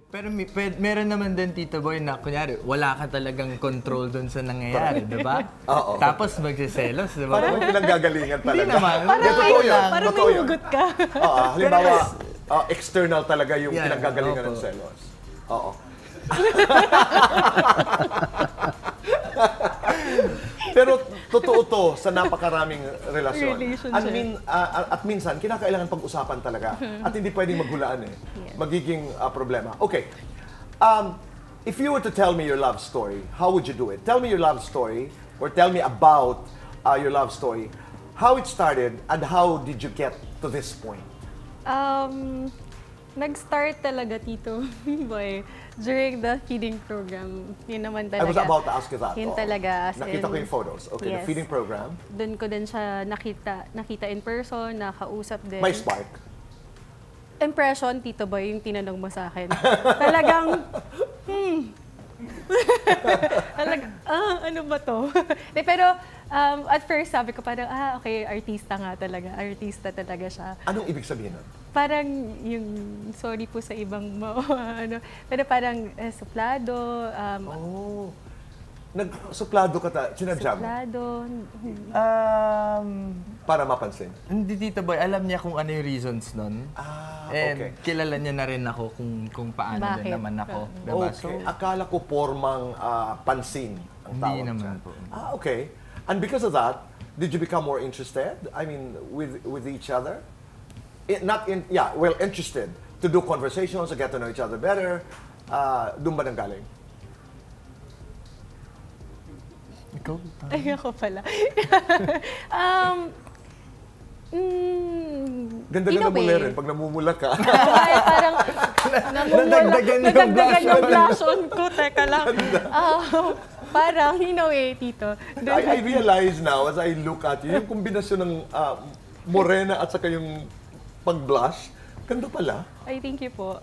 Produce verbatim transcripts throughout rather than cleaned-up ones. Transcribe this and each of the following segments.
Pero may, pwede, meron naman din, Tito Boy, na kunyari, wala ka talagang control dun sa nangyayari, di ba? Oo. Tapos magsiselos, di ba? Parang may pinanggagalingan talaga. Hindi naman. Parang Hindi, totoo yun. Parang may hugot ka. Oo, halimbawa, uh, external talaga yung Yeah, pinanggagalingan opo. ng selos. Oo. Pero totoo to sa napakaraming relasyon. Relationship. At, min, uh, at minsan, kinakailangan pag-usapan talaga. At hindi pwedeng maghulaan eh. Yes. Magiging uh, problema. Okay. Um, if you were to tell me your love story, how would you do it? Tell me your love story or tell me about uh, your love story. How it started and how did you get to this point? Um, nag-start talaga, Tito Boy, during the feeding program. Yun naman talaga. I was about to ask you that. Yun Oo. talaga. As Nakita in, ko yung photos. Okay, the yes. feeding program. Doon ko din siya nakita, nakita in person, nakausap din. May spark. Impression, Tito Boy, yung tinanong mo sa akin. Talagang, hmm. Talaga, ah, ano ba to? De, pero, um, at first, sabi ko parang, ah, okay, artista nga talaga. Artista talaga siya. Anong ibig sabihin nun? Parang yung, sorry po sa ibang, ano, pero parang eh, suplado, um, Oh. Nag-suplado ka ta, sinadya mo suplado. Um, para mapansin. hindi, Tito Boy, alam niya kung ano yung reasons nun. Ah, And okay. kilala niya na rin ako kung, kung paano Bakit? din naman ako. Diba? Okay. Akala ko formang ah, pansin ang Hindi tawag naman dyan. po. Ah, okay. And because of that, did you become more interested? I mean, with with each other? It, not in, yeah, well, interested to do conversations, to get to know each other better. Uh, doon ba nang galing? Ikaw? Ay, ako pala. um, mm, Ganda-ganda in a mo way. rin pag namumula ka. Ay, parang namumula. Nadagdagan yung Nadagdagan yung blush on. blush on ko. Teka lang. Ah, parang, in a way, Tito. Dun- I, I realize now as I look at you, yung kombinasyon ng ah, morena at saka yung pag-blush, ganda pala. Ay, thank you po.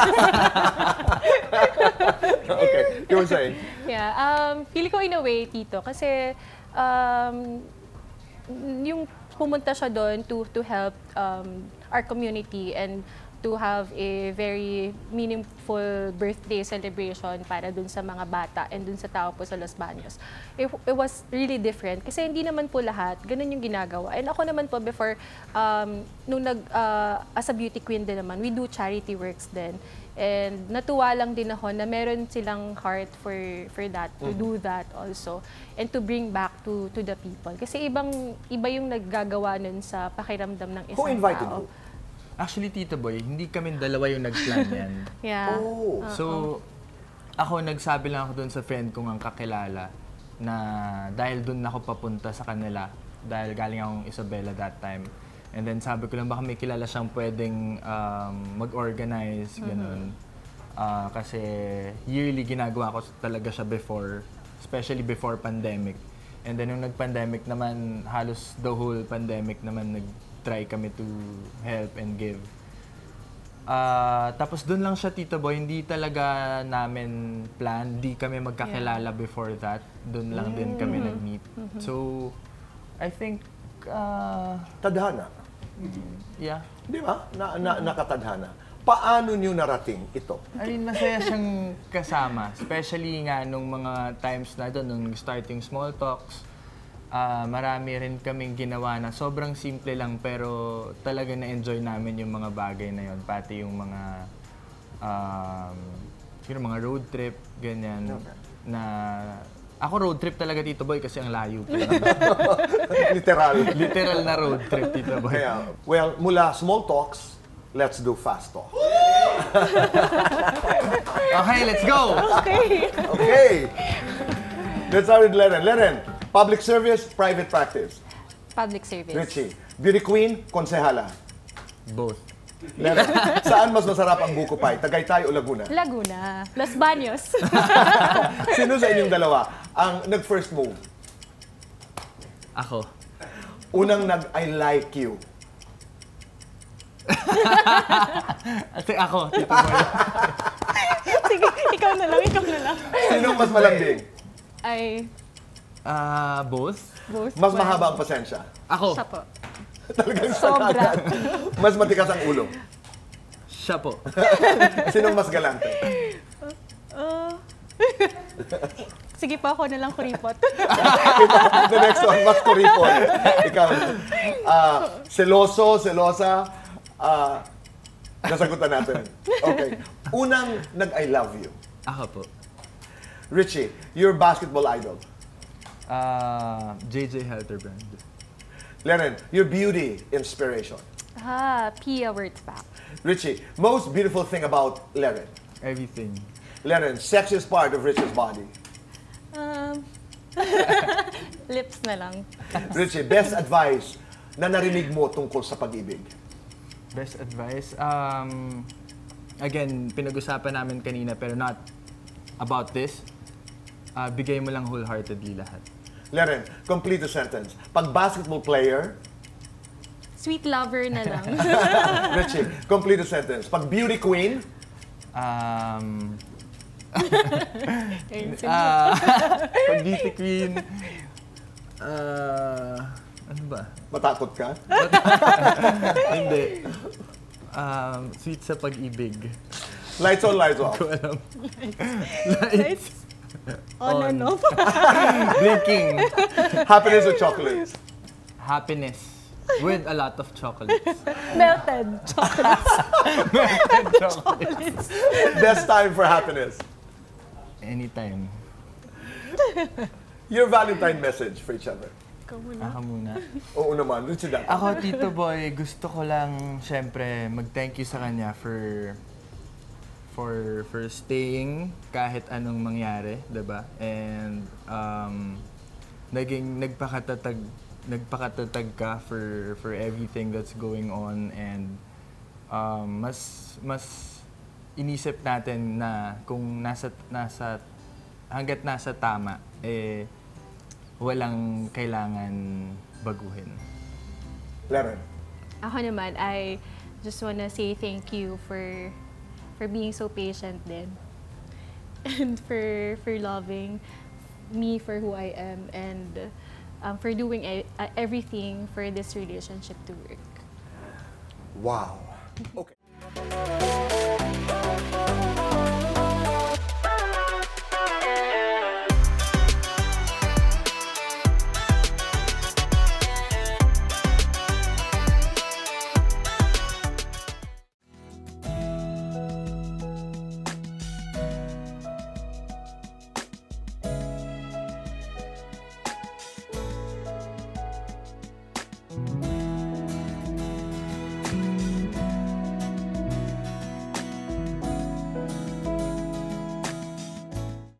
Okay, you were saying? Yeah, um, feel ko in a way, Tito, kasi um, yung pumunta siya doon to to help um, our community and to have a very meaningful birthday celebration para dun sa mga bata and dun sa tao po sa Los Baños. It, it was really different kasi hindi naman po lahat ganun yung ginagawa. And ako naman po before, um, nung nag, uh, as a beauty queen din naman, we do charity works din. And natuwa lang din ako na meron silang heart for for that, to do that also. And to bring back to to the people. Kasi ibang iba yung naggagawa nun sa pakiramdam ng isang Who invited tao. you? Actually, Tito Boy, hindi kami dalawa yung nag-plan yan. Yeah. Oh. So, ako nagsabi lang ako dun sa friend kong ang kakilala na dahil dun ako papunta sa kanila, dahil galing akong Isabela that time. And then sabi ko lang baka may kilala siyang pwedeng um, mag-organize, ganun. Ah, kasi yearly ginagawa ko talaga siya before, especially before pandemic. And then nung nag-pandemic naman, halos the whole pandemic naman nag-try kami to help and give. Ah, tapos doon lang siya, Tito Boy, hindi talaga namin plan, hindi kami magkakilala before that. Doon lang din kami nag-meet. So, I think, ah, Tadhana. yeah. Di ba? Na, na, nakatadhana. Paano nyo narating ito? I mean, masaya siyang kasama. Especially nga nung mga times na doon, nung start yung small talks, ah, marami rin kaming ginawa na sobrang simple lang pero talaga na-enjoy namin yung mga bagay na yon. Pati yung mga, um, siguro mga road trip, ganyan. Na, ako road trip talaga, Tito Boy, kasi ang layo po. Literal. Literal na road trip, Tito Boy. Kaya, well, mula small talks, let's do fast talk. Okay, let's go! Okay. Okay. Let's start with Leren. Leren, public service, private practice. Public service. Richie, beauty queen, konsehala. Both. Leren, saan mas masarap ang buko pie? Tagaytay o Laguna? Laguna. Los Baños. Sino sa inyong dalawa ang nag-first move? Ako. Unang nag-I like you. Ate, ako, Tito Boy. Sige, ikaw na lang, ikaw na lang. Sinong mas malambing? Ay, Ah, both? both. Mas mahaba ang pasensya? Ako. Siya po. Talagang sa Sobra. kagad. Mas matikas ang ulo? Siya po. Sinong mas galante? Sige pa, ako na lang kuripot. The next one, mas kuripon. Ikaw, ah, seloso, selosa, ah, nasagutan natin. Okay. Unang nag-I love you. Ako po. Richie, your basketball idol. Ah, J J Helterbrand. Lennon, your beauty inspiration. Ah, Pia Wurtzbach. Richie, most beautiful thing about Lennon. Everything. Lennon, sexiest part of Richie's body. Um, lips na lang. Richie, best advice na narinig mo tungkol sa pag-ibig. Best advice? Um, again, pinag-usapan namin kanina pero not about this. Uh, bigay mo lang wholeheartedly lahat. Lennon, complete the sentence. Pag basketball player, Sweet lover na lang. Richie, complete the sentence. Pag beauty queen, Um, Ayun, sige. ah, pag beauty queen, uh, ano ba? matakot ka. Hindi. Um, sweet sa pag-ibig. Lights on, lights off. Ko alam. Lights on and off. Blinking. Happiness or chocolates? Happiness. With a lot of chocolates. Melted chocolate. Chocolates. Best time for happiness. Anytime. Your Valentine message for each other. Ikaw muna. Ako muna. Oo naman, Richie that. Ako, Tito Boy, gusto ko lang, syempre, mag-thank you sa kanya for for for staying kahit anong mangyari, 'di ba? And um, naging nagpakatatag nagpakatatag ka for for everything that's going on, and um, mas mas inisip natin na kung nasa nasa hangga't nasa tama eh walang kailangan baguhin. Lennon. Ako naman, I just wanna say thank you for for being so patient din. And for for loving me for who I am, and um, for doing e- uh, everything for this relationship to work. Wow. Okay.